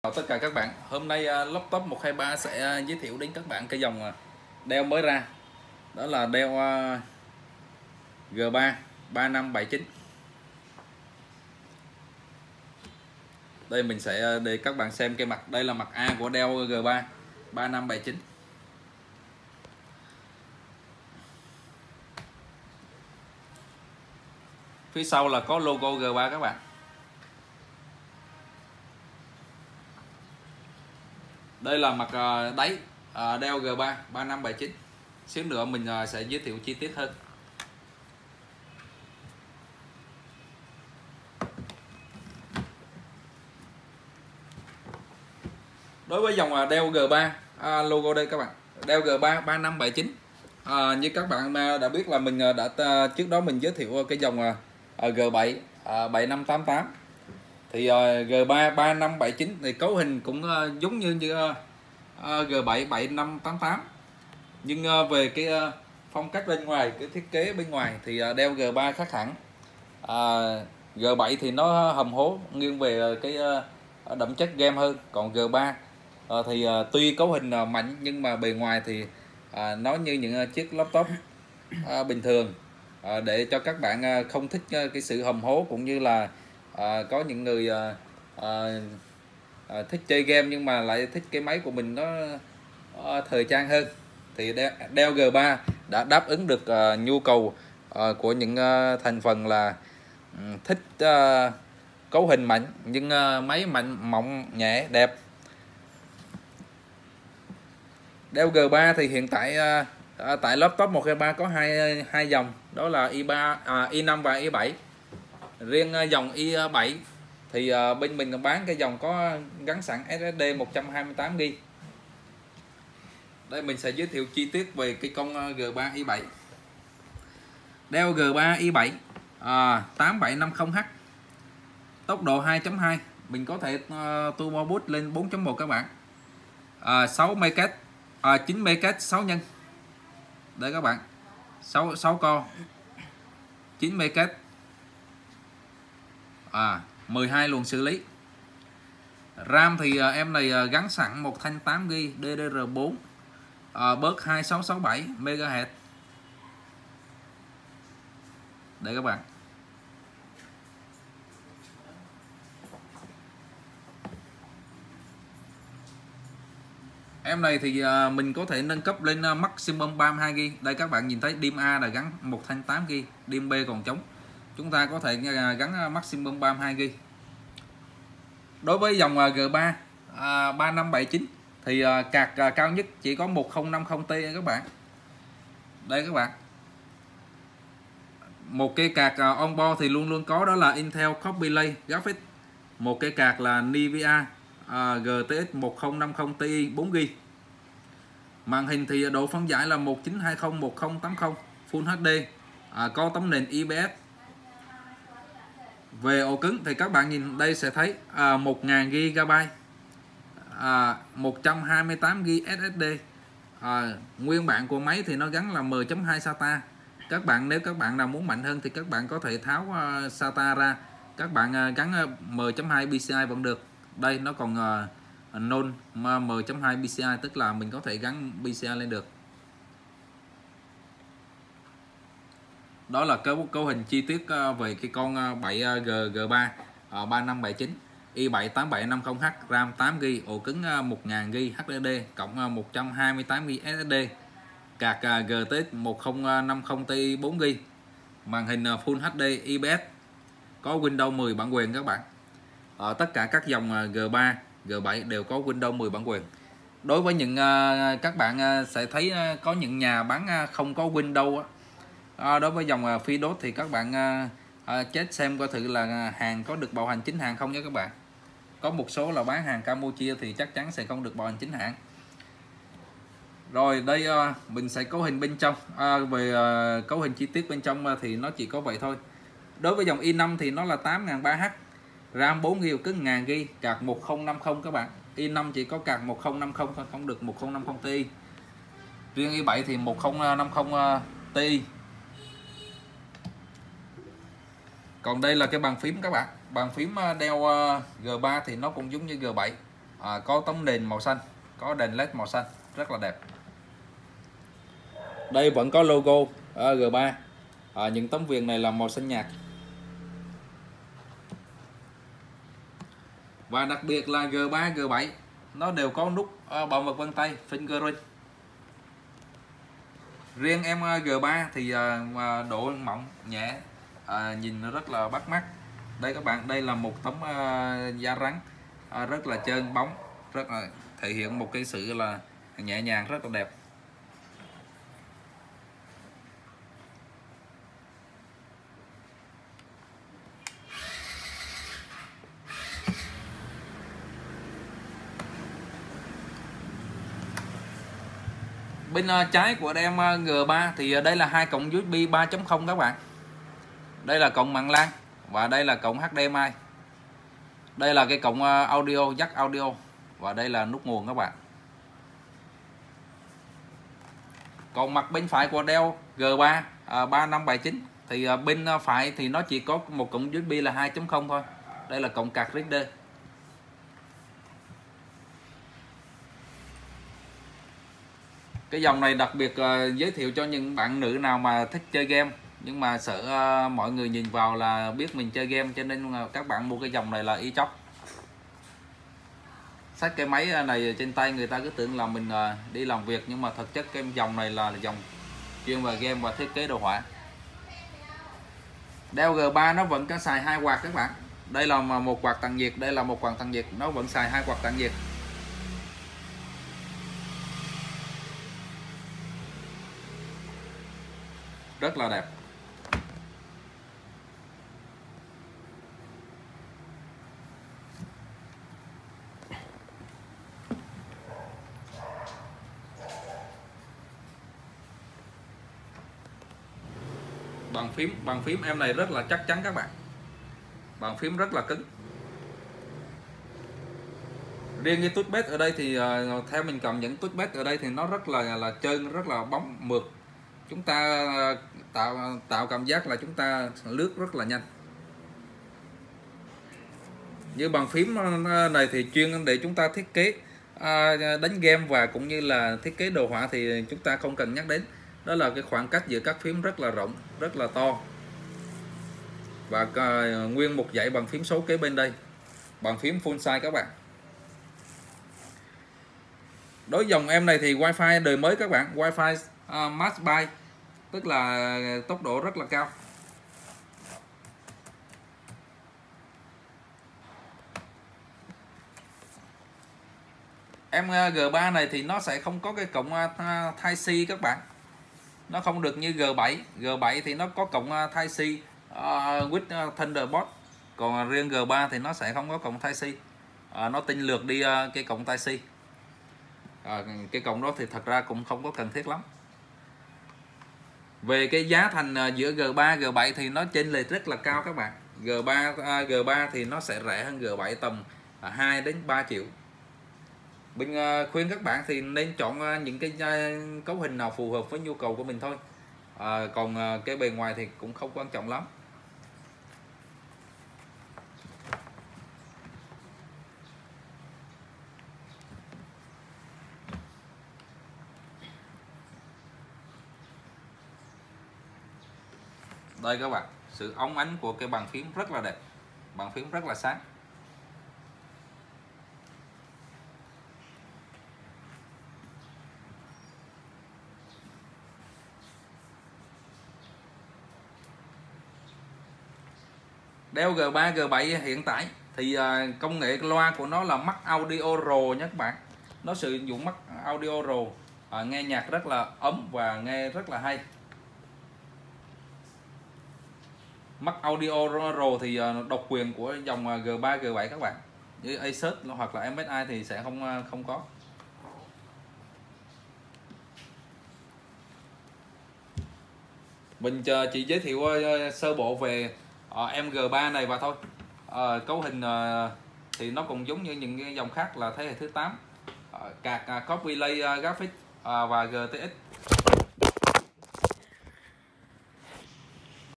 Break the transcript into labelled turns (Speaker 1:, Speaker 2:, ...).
Speaker 1: Chào tất cả các bạn. Hôm nay Laptop 123 sẽ giới thiệu đến các bạn cái dòng Dell mới ra. Đó là Dell G3 3579. Đây mình sẽ để các bạn xem cái mặt. Đây là mặt A của Dell G3 3579. Phía sau là có logo G3 các bạn. Đây là mặt đáy Dell G3 3579. Xíu nữa mình sẽ giới thiệu chi tiết hơn. Đối với dòng Dell G3 logo đây các bạn, Dell G3 3579. Như các bạn đã biết là mình đã trước đó mình giới thiệu cái dòng G7 7588. Thì G3 3579 thì cấu hình cũng giống như G7 7588. Nhưng về cái phong cách bên ngoài, cái thiết kế bên ngoài thì Dell G3 khác hẳn. G7 thì nó hầm hố nghiêng về cái đậm chất game hơn, còn G3 thì tuy cấu hình mạnh nhưng mà bề ngoài thì nó như những chiếc laptop bình thường, để cho các bạn không thích cái sự hầm hố, cũng như là có những người thích chơi game nhưng mà lại thích cái máy của mình nó thời trang hơn, thì Dell G3 đã đáp ứng được nhu cầu của những thành phần là thích cấu hình mạnh nhưng máy mạnh mỏng nhẹ đẹp. Dell G3 thì hiện tại tại laptop 123 có hai dòng, đó là i5 và i7. Riêng dòng i7 thì bên mình bán cái dòng có gắn sẵn SSD 128GB. Đây mình sẽ giới thiệu chi tiết về cái con G3 i7. Dell G3 i7 8750H, tốc độ 2.2, mình có thể turbo boost lên 4.1 các bạn. 6 MHz 9 MHz 6 nhân. Đây các bạn, 6 core 9 MHz, 12 luồng xử lý. RAM thì em này gắn sẵn một thanh 8GB DDR4 bớt 2667 MHz. Đây các bạn. Em này thì mình có thể nâng cấp lên maximum 32GB. Đây các bạn nhìn thấy DIMM A là gắn một thanh 8GB, DIMM B còn trống. Chúng ta có thể gắn maximum 32GB. Đối với dòng G3 3579 thì card cao nhất chỉ có 1050Ti các bạn. Đây các bạn. Một cái card onboard thì luôn luôn có, đó là Intel Coffee Lake Graphics. Một cái card là Nvidia GTX 1050 Ti 4GB. Màn hình thì độ phân giải là 1920 1080 Full HD, có tấm nền IPS. Về ổ cứng thì các bạn nhìn đây sẽ thấy 1000GB, 128GB SSD. Nguyên bản của máy thì nó gắn là M.2 SATA. Nếu các bạn nào muốn mạnh hơn thì các bạn có thể tháo SATA ra, các bạn gắn M.2 PCI vẫn được. Đây nó còn non M.2 PCI, tức là mình có thể gắn PCI lên được. Đó là cấu hình chi tiết về cái con G3 3579 i7 8750H, RAM 8GB, ổ cứng 1000GB HDD cộng 128GB SSD, card GTX 1050 Ti 4GB, màn hình Full HD IPS, có Windows 10 bản quyền các bạn. Tất cả các dòng G3, G7 đều có Windows 10 bản quyền. Đối với những các bạn sẽ thấy có những nhà bán không có Windows, đối với dòng Fidot thì các bạn check xem coi thử là hàng có được bảo hành chính hãng không nhé các bạn. Có một số là bán hàng Campuchia thì chắc chắn sẽ không được bảo hành chính hãng. Rồi đây mình sẽ cấu hình bên trong. Về cấu hình chi tiết bên trong thì nó chỉ có vậy thôi. Đối với dòng i5 thì nó là 8300H, RAM 4GB, cứng 1000GB, card 1050 các bạn. i5 chỉ có card 1050 thôi, không được 1050 Ti. Riêng i7 thì 1050 Ti. Còn đây là cái bàn phím các bạn. Bàn phím Dell G3 thì nó cũng giống như G7. có tấm nền màu xanh, có đèn led màu xanh rất là đẹp. Đây vẫn có logo G3. Những tấm viền này là màu xanh nhạt. Và đặc biệt là G3, G7 nó đều có nút bảo mật vân tay fingerprint. Riêng em G3 thì độ mỏng nhẹ, nhìn nó rất là bắt mắt. Đây các bạn, đây là một tấm da rắn rất là trơn bóng, rất là thể hiện một cái sự là nhẹ nhàng rất là đẹp. Bên trái của em G3 thì đây là hai cổng USB 3.0 các bạn. Đây là cổng mạng LAN và đây là cổng HDMI. Đây là cái cổng audio, jack audio và đây là nút nguồn các bạn. Còn mặt bên phải của Dell G3 3579 thì bên phải thì nó chỉ có một cổng USB là 2.0 thôi. Đây là cổng card reader. Cái dòng này đặc biệt giới thiệu cho những bạn nữ nào mà thích chơi game nhưng mà sợ mọi người nhìn vào là biết mình chơi game, cho nên các bạn mua cái dòng này là y chóc. Xách cái máy này trên tay người ta cứ tưởng là mình đi làm việc, nhưng mà thực chất cái dòng này là dòng chuyên về game và thiết kế đồ họa. Dell G3 nó vẫn có xài 2 quạt các bạn. Đây là một quạt tản nhiệt, đây là một quạt tản nhiệt, nó vẫn xài 2 quạt tản nhiệt. Rất là đẹp. Bàn phím em này rất là chắc chắn các bạn. Bàn phím rất là cứng. Riêng cái touchpad ở đây thì theo mình cảm nhận touchpad ở đây thì nó rất là trơn, rất là bóng mượt. Chúng ta tạo cảm giác là chúng ta lướt rất là nhanh. Như bàn phím này thì chuyên để chúng ta thiết kế đánh game và cũng như là thiết kế đồ họa thì chúng ta không cần nhắc đến. Đó là cái khoảng cách giữa các phím rất là rộng, rất là to. Và nguyên một dãy bàn phím số kế bên đây. Bàn phím full size các bạn. Đối dòng em này thì Wi-Fi đời mới các bạn, Wi-Fi Max Byte, tức là tốc độ rất là cao. Em G3 này thì nó sẽ không có cái cổng Type-C các bạn. Nó không được như G7. G7 thì nó có cổng Type-C with Thunderbolt. Còn riêng G3 thì nó sẽ không có cổng Type-C. Nó tinh lược đi cái cổng Type-C. Cái cổng đó thì thật ra cũng không có cần thiết lắm. Về cái giá thành giữa G3 G7 thì nó chênh lệch rất là cao các bạn. G3 thì nó sẽ rẻ hơn G7 tầm 2 đến 3 triệu. Mình khuyên các bạn thì nên chọn những cái cấu hình nào phù hợp với nhu cầu của mình thôi. Còn cái bề ngoài thì cũng không quan trọng lắm. Đây các bạn, sự óng ánh của cái bàn phím rất là đẹp. Bàn phím rất là sáng. Dell G3, G7 hiện tại thì công nghệ loa của nó là Max Audio Pro nhé các bạn. Nó sử dụng Max Audio Pro, nghe nhạc rất là ấm và nghe rất là hay. Max Audio Pro thì độc quyền của dòng G3, G7 các bạn. Như Asus hoặc là MSI thì sẽ không có. Mình chỉ giới thiệu sơ bộ về em G3 này và thôi. Cấu hình thì nó cũng giống như những cái dòng khác là thế hệ thứ 8. Card Copy Lay Graphics và GTX